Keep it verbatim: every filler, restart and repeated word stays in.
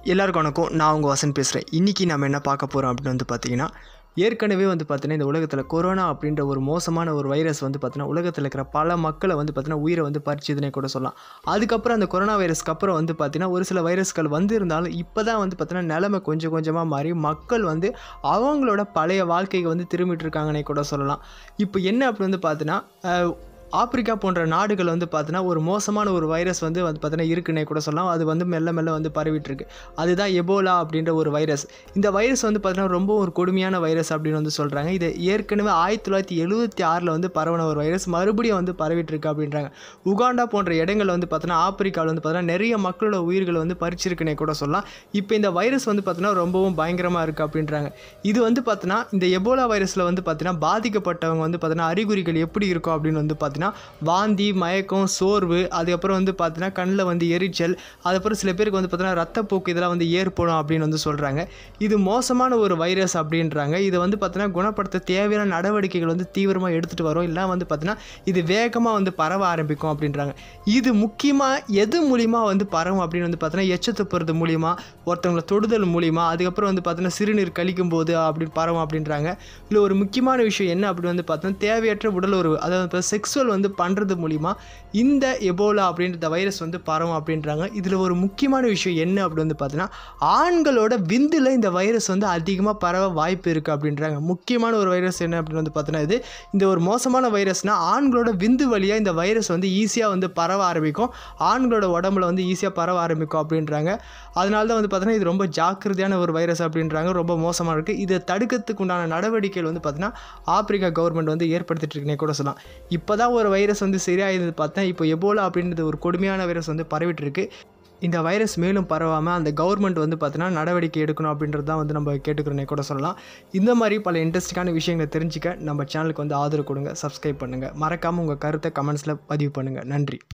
எல்லாருக்கும் வணக்கம். நான் உங்கள் வசந்த் பேசுகிறேன். இன்றைக்கி நம்ம என்ன பார்க்க போகிறோம் அப்படின்னு வந்து பார்த்திங்கன்னா, ஏற்கனவே வந்து பார்த்தீங்கன்னா இந்த உலகத்தில் கொரோனா அப்படின்ற ஒரு மோசமான ஒரு வைரஸ் வந்து பார்த்தீங்கன்னா உலகத்தில் இருக்கிற பல மக்களை வந்து பார்த்தீங்கன்னா உயிரை வந்து பறிச்சுதுன்னே கூட சொல்லலாம். அதுக்கப்புறம் அந்த கொரோனா வைரஸ்க்கு அப்புறம் வந்து பார்த்தீங்கன்னா ஒரு சில வைரஸ்கள் வந்து இருந்தாலும் இப்போ தான் வந்து பார்த்தீங்கன்னா நிலைமை கொஞ்சம் கொஞ்சமாக மாறி மக்கள் வந்து அவங்களோட பழைய வாழ்க்கைக்கு வந்து திரும்பிட்டு இருக்காங்கன்னே கூட சொல்லலாம். இப்போ என்ன அப்படி வந்து பார்த்தீங்கன்னா ஆப்பிரிக்கா போன்ற நாடுகள் வந்து பார்த்தீங்கன்னா ஒரு மோசமான ஒரு வைரஸ் வந்து வந்து பார்த்தீங்கன்னா இருக்குன்னே கூட சொல்லலாம். அது வந்து மெல்ல மெல்ல வந்து பரவிட்டு இருக்கு. அதுதான் எபோலா அப்படின்ற ஒரு வைரஸ். இந்த வைரஸ் வந்து பார்த்தீங்கன்னா ரொம்ப ஒரு கொடுமையான வைரஸ் அப்படின்னு வந்து சொல்கிறாங்க. இது ஏற்கனவே ஆயிரத்தி தொள்ளாயிரத்தி எழுபத்தி ஆறில் வந்து பரவன ஒரு வைரஸ் மறுபடியும் வந்து பரவிட்டு இருக்கு அப்படின்றாங்க. உகாண்டா போன்ற இடங்கள் வந்து பார்த்தீங்கன்னா ஆப்பிரிக்காவில் வந்து பார்த்தீங்கன்னா நிறைய மக்களோட உயிர்களை வந்து பறிச்சிருக்குன்னே கூட சொல்லலாம். இப்போ இந்த வைரஸ் வந்து பார்த்தீங்கன்னா ரொம்பவும் பயங்கரமாக இருக்குது அப்படின்றாங்க. இது வந்து பார்த்தீங்கன்னா இந்த எபோலா வைரஸில் வந்து பார்த்தீங்கன்னா பாதிக்கப்பட்டவங்க வந்து பார்த்தீங்கன்னா அறிகுறிகள் எப்படி இருக்கும் அப்படின்னு வந்து பார்த்தீங்கன்னா வாந்தி, மயக்கம், சோர்வு, அதுக்கப்புறம் வந்து பார்த்தீங்கன்னா கண்ணில் வந்து எரிச்சல், அதுக்கப்புறம் சில பேருக்கு வந்து பார்த்தீங்கன்னா ரத்தப்போக்கு இதெல்லாம் வந்து ஏற்படும் அப்படின்னு வந்து சொல்கிறாங்க. இது மோசமான ஒரு வைரஸ் அப்படின்றாங்க. இதை வந்து பார்த்தீங்கன்னா குணப்படுத்த தேவையான நடவடிக்கைகள் வந்து தீவிரமாக எடுத்துகிட்டு வரும். இல்லை வந்து பார்த்தீங்கன்னா இது வேகமாக வந்து பரவ ஆரம்பிக்கும் அப்படின்றாங்க. இது முக்கியமாக எது மூலிமா வந்து பரவும் அப்படின்னு வந்து பார்த்தீங்கன்னா எச்ச துப்புறது மூலிமா, ஒருத்தவங்களை தொடுதல் மூலிமா, அதுக்கப்புறம் வந்து பார்த்தீங்கன்னா சிறுநீர் கழிக்கும் போது அப்படி பரவும் அப்படின்றாங்க. இல்லை ஒரு முக்கியமான விஷயம் என்ன அப்படின்னு வந்து பார்த்தீங்கன்னா தேவையற்ற உடல் உறவு, அதாவது செக்ஸுவல் வந்து பண்ணுறது மூலிமா இந்த எபோலா அப்படின்ற வைரஸ் வந்து பரவும் அப்படின்றாங்க. இதில் ஒரு முக்கியமான விஷயம் என்ன அப்படி வந்து பார்த்தீங்கன்னா ஆண்களோட விந்தில் இந்த வைரஸ் வந்து அதிகமாக பரவ வாய்ப்பு இருக்குது அப்படின்றாங்க. முக்கியமான ஒரு வைரஸ் என்ன அப்படின்னு வந்து பார்த்தீங்கன்னா இது இந்த ஒரு மோசமான வைரஸ்னால் ஆண்களோட விந்து வழியாக இந்த வைரஸ் வந்து ஈஸியாக வந்து பரவ ஆரம்பிக்கும். ஆண்களோட உடம்புல வந்து ஈஸியாக பரவ ஆரம்பிக்கும் அப்படின்றாங்க. அதனால தான் வந்து பார்த்தீங்கன்னா இது ரொம்ப ஜாக்கிரதையான ஒரு வைரஸ் அப்படின்றாங்க. ரொம்ப மோசமாக இருக்குது. இதை தடுக்கிறதுக்கு உண்டான நடவடிக்கைகள் வந்து பார்த்தீங்கன்னா ஆப்பிரிக்கா கவர்மெண்ட் வந்து ஏற்படுத்திட்டு இருக்குன்னே கூட சொல்லலாம். இப்போ தான் ஒரு வைரஸ் வந்து சரியாயிருந்தது பார்த்தா இப்போ எபோலா அப்படின்றது ஒரு கொடுமையான வைரஸ் வந்து பரவிட்டு இருக்கு. இந்த வைரஸ் மேலும் பரவாமல் அந்த கவர்மெண்ட் வந்து பார்த்தீங்கன்னா நடவடிக்கை எடுக்கணும் அப்படின்றது தான் வந்து நம்ம கேட்டுக்கிறோன்னே கூட சொல்லலாம். இந்த மாதிரி பல இன்ட்ரெஸ்டிங்கான விஷயங்களை தெரிஞ்சுக்க நம்ம சேனலுக்கு வந்து ஆதரவு கொடுங்க, சப்ஸ்கிரைப் பண்ணுங்கள், மறக்காமல் உங்கள் கருத்தை கமெண்ட்ஸில் பதிவு பண்ணுங்கள். நன்றி.